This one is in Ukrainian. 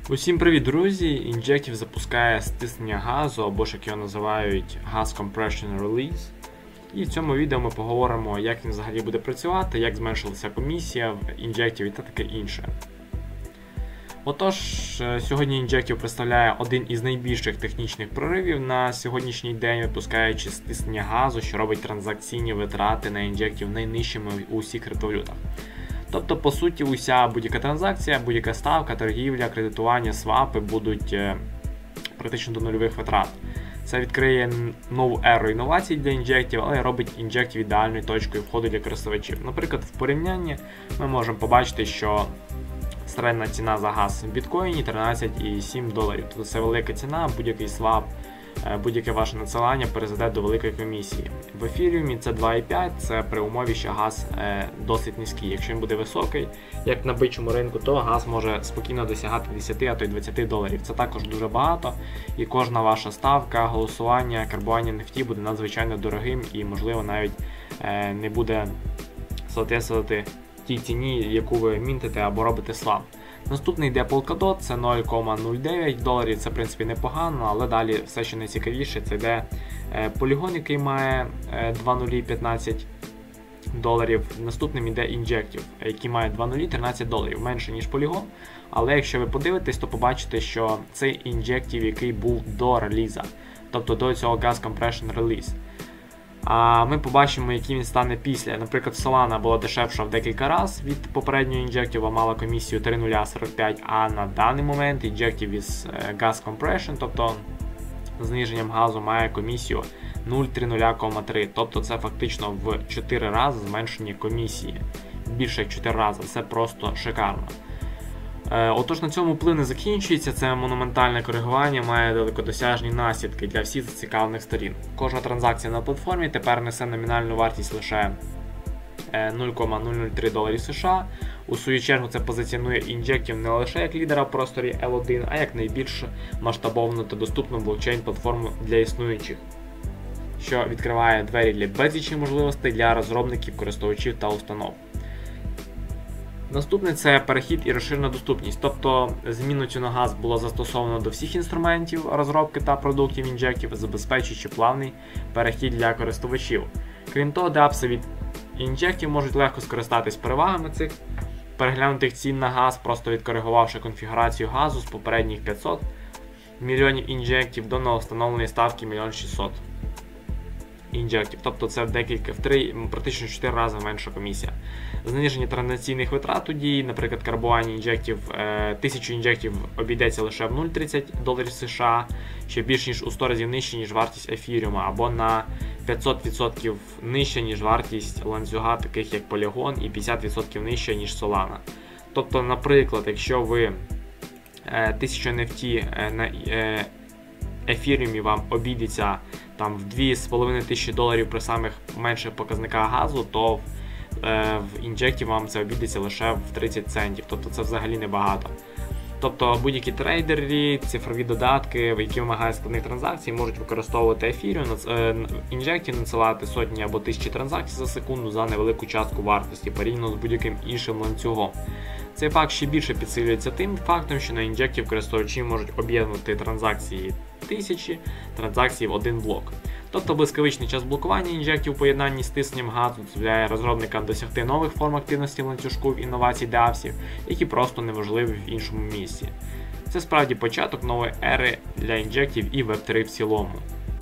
Усім привіт, друзі! Injective запускає стиснення газу, або ж як його називають Gas Compression Release. І в цьому відео ми поговоримо, як він взагалі буде працювати, як зменшилася комісія в Injective та таке інше. Отож, сьогодні Injective представляє один із найбільших технічних проривів на сьогоднішній день, випускаючи стиснення газу, що робить транзакційні витрати на Injective найнижчими у всіх криптовалютах. Тобто, по суті, будь-яка транзакція, будь-яка ставка, торгівля, кредитування, свапи будуть практично до нульових витрат. Це відкриє нову еру інновацій для Injective, але робить Injective ідеальною точкою входу для користувачів. Наприклад, в порівнянні ми можемо побачити, що середня ціна за газ в біткоїні $13,7. Тобто це велика ціна, будь-який свап, будь-яке ваше надсилання призведе до великої комісії. В ефіріумі це 2,5, це при умові, що газ досить низький. Якщо він буде високий, як на бичому ринку, то газ може спокійно досягати 10, а то й $20. Це також дуже багато, і кожна ваша ставка, голосування, карбування NFT буде надзвичайно дорогим і, можливо, навіть не буде соответствувати тій ціні, яку ви мінтите або робите свап. Наступний йде Polkadot, це $0,09, це в принципі непогано, але далі все, що найцікавіше, це йде Polygon, який має $2,015. Наступним йде Injective, який має $2,013, менше ніж Polygon, але якщо ви подивитесь, то побачите, що цей Injective, який був до реліза, тобто до цього Gas Compression Release. А ми побачимо, який він стане після. Наприклад, Solana була дешевша в декілька разів від попереднього Injective, мала комісію 3,045, а на даний момент Injective із Gas Compression, тобто зниженням газу, має комісію 0,30,3. Тобто це фактично в 4 рази зменшення комісії. Більше як 4 рази. Це просто шикарно. Отож, на цьому вплив не закінчується, це монументальне коригування має далекодосяжні наслідки для всіх зацікавлених сторін. Кожна транзакція на платформі тепер несе номінальну вартість лише $0,003 США. У свою чергу це позиціонує Injective не лише як лідера в просторі L1, а як найбільш масштабовну та доступну блокчейн-платформу для існуючих, що відкриває двері для безлічі можливостей для розробників, користувачів та установ. Наступне це перехід і розширена доступність, тобто зміну ціну газ було застосовано до всіх інструментів розробки та продуктів Injective, забезпечуючи плавний перехід для користувачів. Крім того, депси від Injective можуть легко скористатись перевагами цих переглянутих цін на газ, просто відкоригувавши конфігурацію газу з попередніх 500 мільйонів Injective до нововстановленої ставки 1 600 000 Injective, тобто це практично 4 рази менша комісія. Зниження транзакційних витрат у дії, наприклад, карбування Injective, 1000 Injective обійдеться лише в $0,30 США, що більш ніж у 100 разів нижче, ніж вартість ефіріума, або на 500% нижче, ніж вартість ланцюга, таких як Polygon, і 50% нижче, ніж Solana. Тобто, наприклад, якщо ви 1000 NFT на ефіріумі вам обійдеться там в $2,500 при самих менших показниках газу, то в Injective вам це обійдеться лише в 30 центів, тобто це взагалі небагато. Тобто будь-які трейдери, цифрові додатки, які вимагають складних транзакцій, можуть використовувати ефіріум, Injective надсилати сотні або тисячі транзакцій за секунду за невелику частку вартості, порівняно з будь-яким іншим ланцюгом. Цей факт ще більше підсилюється тим фактом, що на Injective користувачі можуть об'єднувати транзакції тисячі транзакцій в один блок. Тобто блискавичний час блокування Injective у поєднанні з тисненням газу дозволяє розробникам досягти нових форм активності ланцюжку в інновацій DApps, які просто неможливі в іншому місці. Це справді початок нової ери для Injective і Web3 в цілому.